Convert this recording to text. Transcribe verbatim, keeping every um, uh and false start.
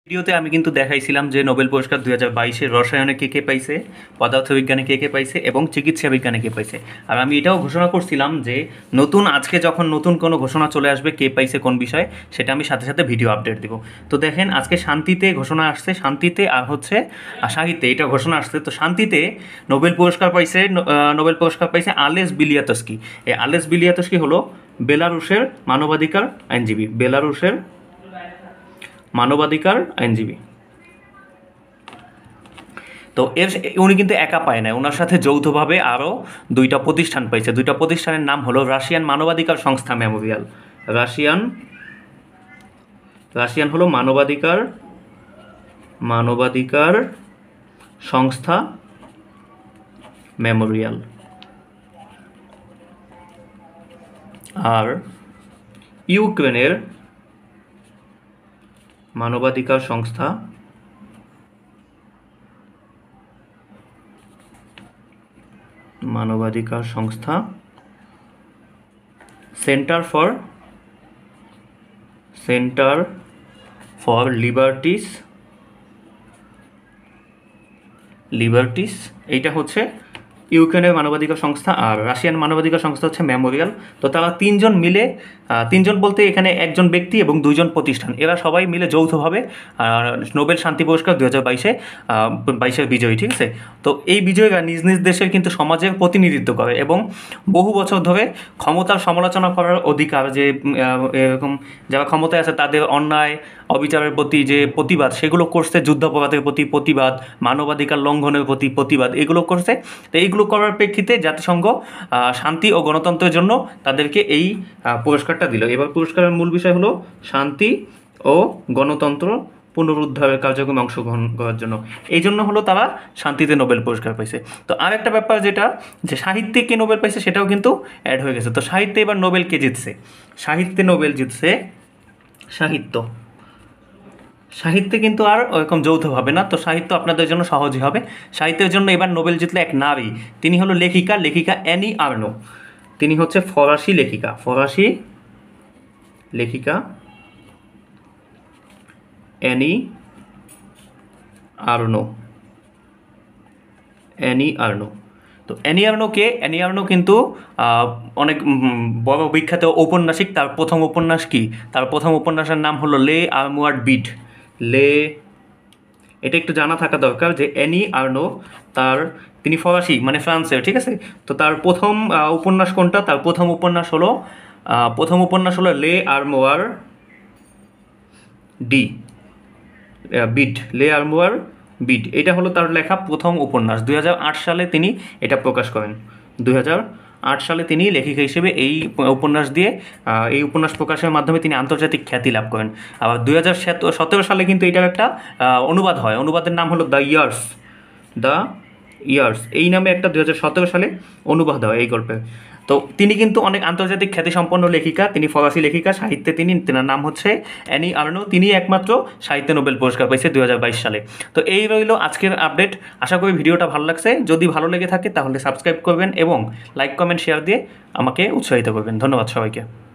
ভিডিওতে আমি কিন্তু দেখাইছিলাম যে নোবেল পুরস্কার দুই হাজার বাইশে রসায়নে কে কে পাইছে, পদার্থবিজ্ঞানে কে কে পাইছে এবং চিকিৎসা বিজ্ঞানে কে পাইছে। আর আমি এটাও ঘোষণা করছিলাম যে নতুন আজকে যখন নতুন কোনো ঘোষণা চলে আসবে কে পাইছে কোন বিষয়ে, সেটা আমি সাথে সাথে ভিডিও আপডেট দিব। তো দেখেন আজকে শান্তিতে ঘোষণা আসছে, শান্তিতে আর হচ্ছে সাহিত্যে এটা ঘোষণা আসছে। তো শান্তিতে নোবেল পুরস্কার পাইছে, নোবেল পুরস্কার পাইছে আলেস বিলিয়াতস্কি। এই আলেস বিলিয়াতস্কি হলো বেলারুশের মানবাধিকার আইনজীবী, বেলারুশের মানবাধিকার আইনজীবী। তো এর উনি কিন্তু একা পায় না, ওনার সাথে যৌথভাবে আরও দুইটা প্রতিষ্ঠান পাইছে। দুইটা প্রতিষ্ঠানের নাম হলো রাশিয়ান মানবাধিকার সংস্থা মেমোরিয়াল। রাশিয়ান রাশিয়ান হলো মানবাধিকার মানবাধিকার সংস্থা মেমোরিয়াল, আর ইউক্রেনের মানবাধিকার সংস্থা মানবাধিকার সংস্থা centre for centre for liberties liberties এইটা হচ্ছে ইউক্রেনের মানবাধিকার সংস্থা, আর রাশিয়ান মানবাধিকার সংস্থা হচ্ছে মেমোরিয়াল। তো তারা তিনজন মিলে, তিনজন বলতে এখানে একজন ব্যক্তি এবং দুইজন প্রতিষ্ঠান, এরা সবাই মিলে যৌথভাবে নোবেল শান্তি পুরস্কার দু হাজার বাইশে বাইশের বিজয়ী, ঠিক আছে। তো এই বিজয়ীরা নিজ নিজ দেশের কিন্তু সমাজের প্রতিনিধিত্ব করে এবং বহু বছর ধরে ক্ষমতার সমালোচনা করার অধিকার, যে এরকম যারা ক্ষমতায় আছে তাদের অন্যায় অবিচারের প্রতি যে প্রতিবাদ, সেগুলো করছে, যুদ্ধাপরাধের প্রতি প্রতিবাদ, মানবাধিকার লঙ্ঘনের প্রতি প্রতিবাদ, এগুলো করছে। তো এইগুলো করার প্রেক্ষিতে জাতিসংঘ শান্তি ও গণতন্ত্রের জন্য তাদেরকে এই পুরস্কারটা দিল। এবার পুরস্কারের মূল বিষয় হলো শান্তি ও গণতন্ত্র পুনরুদ্ধারের কার্যক্রমে অংশগ্রহণ করার জন্য, এই জন্য হলো তারা শান্তিতে নোবেল পুরস্কার পাইছে। তো আর একটা ব্যাপার যেটা, যে সাহিত্যে কে নোবেল পাইছে সেটাও কিন্তু অ্যাড হয়ে গেছে। তো সাহিত্যে এবার নোবেল কে জিতছে? সাহিত্যে নোবেল জিতছে সাহিত্য। সাহিত্যে কিন্তু আর ওরকম যৌথভাবে না, তো সাহিত্য আপনাদের জন্য সহজই হবে। সাহিত্যের জন্য এবার নোবেল জিতলো এক নারী, তিনি হলো লেখিকা লেখিকা অ্যানি আর্নো। তিনি হচ্ছে ফরাসি লেখিকা ফরাসি লেখিকা অ্যানি আর্নো অ্যানি আর্নো তো অ্যানি আর্নো কে? অ্যানি আর্নো কিন্তু অনেক বড় বিখ্যাত ঔপন্যাসিক। তার প্রথম উপন্যাস কি? তার প্রথম উপন্যাসের নাম হলো লে আর্মোয়ার্ড বিড। লে এটা একটু জানা থাকা দরকার যে অ্যানি আর্নো তার তিনি ফরাসি, মানে ফ্রান্সের, ঠিক আছে। তো তার প্রথম উপন্যাস কোনটা? তার প্রথম উপন্যাস হলো প্রথম উপন্যাস হলো লে আর্মোয়ার ডি বিড লে আর্মোয়ার বিড। এটা হলো তার লেখা প্রথম উপন্যাস। দুই হাজার আট সালে তিনি এটা প্রকাশ করেন। দুই হাজার আট সালে তিনি লেখিকা হিসেবে এই উপন্যাস দিয়ে এই উপন্যাস প্রকাশের মাধ্যমে তিনি আন্তর্জাতিক খ্যাতি লাভ করেন। আবার দুই হাজার সতেরো সালে কিন্তু এটার একটা অনুবাদ হয়, অনুবাদের নাম হলো দ্য ইয়ার্স দ্য ইয়ার্স এই নামে একটা দুই হাজার সতেরো সালে অনুবাদ হয় এই গল্পের। তো তিনি কিন্তু অনেক আন্তর্জাতিক খ্যাতিসম্পন্ন লেখিকা, তিনি ফরাসি লেখিকা। সাহিত্যে তিনি, তেনার নাম হচ্ছে অ্যানি আর্নো। তিনি একমাত্র সাহিত্যে নোবেল পুরস্কার পাইছে দুই হাজার বাইশ সালে। তো এই রইল আজকের আপডেট। আশা করি ভিডিওটা ভালো লাগছে। যদি ভালো লেগে থাকে তাহলে সাবস্ক্রাইব করবেন এবং লাইক কমেন্ট শেয়ার দিয়ে আমাকে উৎসাহিত করবেন। ধন্যবাদ সবাইকে।